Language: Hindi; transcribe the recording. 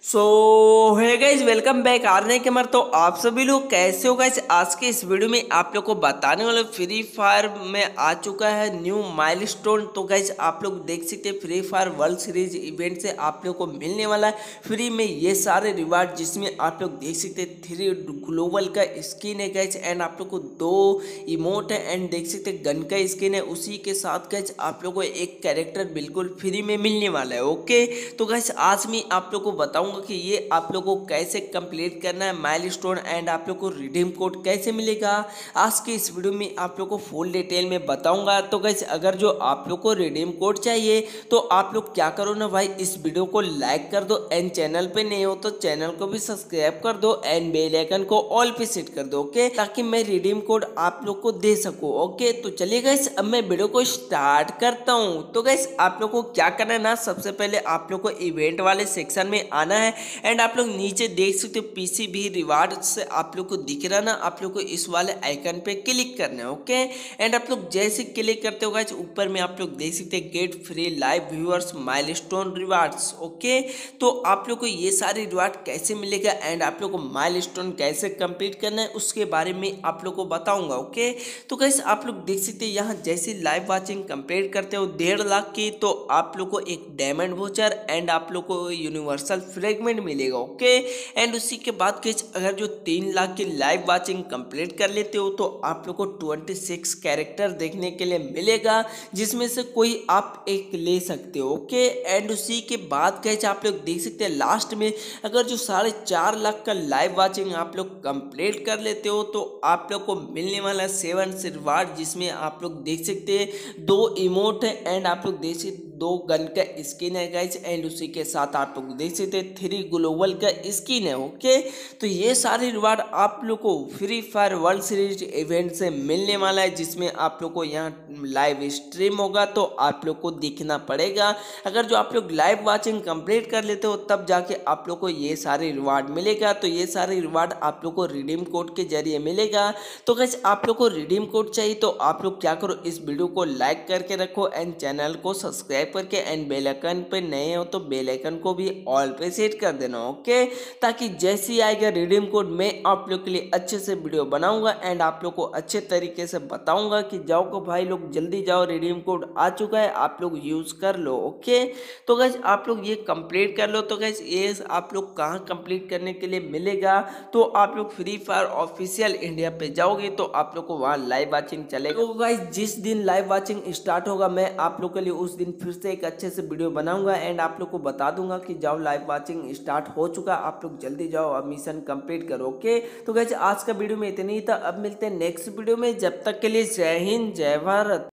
सो है गाइज, वेलकम बैक आरने के मर। तो आप सभी लोग कैसे हो गाइज। आज के इस वीडियो में आप लोग को बताने वाले फ्री फायर में आ चुका है न्यू माइलस्टोन। तो गाइज आप लोग देख सकते हैं free fire world series event से आप लोग को मिलने वाला है फ्री में ये सारे रिवार्ड, जिसमें आप लोग देख सकते हैं 3 ग्लोबल का स्किन है गाइज, एंड आप लोग को 2 इमोट है, एंड देख सकते हैं गन का स्किन है। उसी के साथ गाइज आप लोग को एक कैरेक्टर बिल्कुल फ्री में मिलने वाला है। ओके, तो गाइज आज मैं आप लोग को बताऊंगा कि ये आप लोगों को कैसे कंप्लीट करना है माइलस्टोन, एंड आप लोग को रिडीम कोड कैसे मिलेगा। आज के इस वीडियो में आप लोग को फुल डिटेल में बताऊंगा। तो गाइस अगर जो आप लोग को रिडीम कोड चाहिए तो आप लोग क्या करो ना भाई, इस वीडियो को लाइक कर दो, एंड चैनल पे नहीं हो तो चैनल को भी सब्सक्राइब कर दो, एंड बेल आइकन को ऑल पे सेट कर दो। ओके, ताकि मैं रिडीम कोड आप लोग को दे सकूं। ओके, तो चलिए गाइस अब मैं वीडियो को स्टार्ट करता हूं। तो गाइस आप लोग को क्या करना है ना, सबसे पहले आप लोग को इवेंट वाले सेक्शन में आना है, एंड आप लोग नीचे देख सकते हो पीसी भी रिवार्ड से आप लोग को दिख रहा ना, आप लोग को इस वाले आइकन पे क्लिक करना है। ओके, एंड आप लोग जैसे क्लिक करते हो गाइस ऊपर में आप लोग देख सकते हैं get free live viewers milestone rewards. Okay, तो आप लोग को ये सारे रिवार्ड कैसे मिलेगा, एंड आप लोग को माइलस्टोन कैसे कंप्लीट करना है उसके बारे में आप लोग को बताऊंगा। ओके, तो गाइस आप लोग देख सकते हैं यहाँ जैसे लाइव वाचिंग कंप्लीट करते हो 1.5 लाख की, तो आप लोग को एक डायमंड वोचर एंड आप लोग को यूनिवर्सल फ्रेगमेंट मिलेगा। ओके, एंड उसी के बाद गाइस अगर जो 3 लाख की लाइव वाचिंग कंप्लीट कर लेते हो तो आप लोग को 26 कैरेक्टर देखने के लिए मिलेगा, जिसमें से कोई आप एक ले सकते हो। ओके, एंड उसी के बाद गाइस आप लोग देख सकते हैं लास्ट में अगर जो 4.5 लाख का लाइव वाचिंग आप लोग कंप्लीट कर लेते हो तो आप लोग को मिलने वाला 7 रिवार्ड, जिसमें आप लोग देख सकते हैं 2 इमोट है, एंड आप लोग देख सकते 2 गन का स्किन है गाइस, एंड उसी के साथ आप लोग देख सकते हैं 3 ग्लोबल का स्किन है। ओके, तो ये सारे रिवार्ड आप लोग को free fire world series event से मिलने वाला है, जिसमें आप लोग को यहाँ लाइव स्ट्रीम होगा तो आप लोग को दिखना पड़ेगा। अगर जो आप लोग लाइव वाचिंग कंप्लीट कर लेते हो तब जाके आप लोग को ये सारे रिवार्ड मिलेगा। तो ये सारे रिवार्ड आप लोग को रिडीम कोड के जरिए मिलेगा। तो गाइस आप लोग को रिडीम कोड चाहिए तो आप लोग क्या करो, इस वीडियो को लाइक करके रखो, एंड चैनल को सब्सक्राइब करके, एंड बेल आइकन पे नए हो तो बेल आइकन को भी ऑल पे सेट कर देना। ओके, ताकि जैसे ही आएगा रिडीम कोड मैं आप लोग के लिए अच्छे से वीडियो बनाऊंगा, एंड आप लोग को अच्छे तरीके से बताऊंगा कि जाओ को भाई लोग जल्दी जाओ, रिडीम कोड आ चुका है, आप लोग यूज कर लो। ओके, तो गाइस आप लोग ये कंप्लीट कर लो। तो गाइस ये आप लोग कहाँ कंप्लीट करने के लिए मिलेगा, तो आप लोग फ्री फायर ऑफिशियल इंडिया पे जाओगे तो आप लोग को वहाँ लाइव वाचिंग चलेगा। तो गाइस जिस दिन लाइव वाचिंग स्टार्ट होगा मैं आप लोग के लिए उस दिन फिर से एक अच्छे से वीडियो बनाऊंगा, एंड आप लोग को बता दूंगा कि जाओ लाइव वाचिंग स्टार्ट हो चुका, आप लोग जल्दी जाओ अब मिशन कंप्लीट करो। ओके, तो गाइस आज का वीडियो में इतना ही था, अब मिलते हैं नेक्स्ट वीडियो में, जब तक के लिए जय हिंद जय भारत।